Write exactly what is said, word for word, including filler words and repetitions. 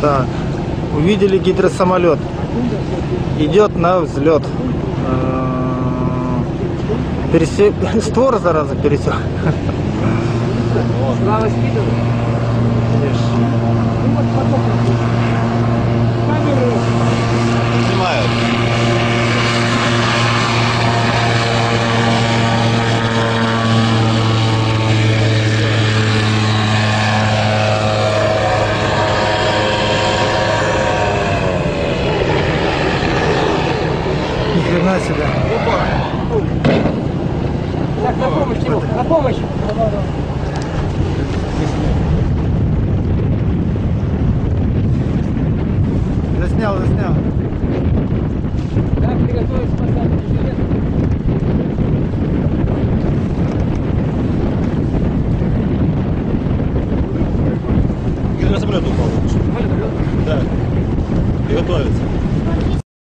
Так, увидели гидросамолет. Идет на взлет. Пересек... Створ, зараза, пересек. Слава скидывает. Снимают. Ни хрена себе. Так, на помощь ему, на помощь. Заснял, заснял. Так, приготовить спасатель жилет. Гидросамолет упал. Самолет, Да. Приготовиться.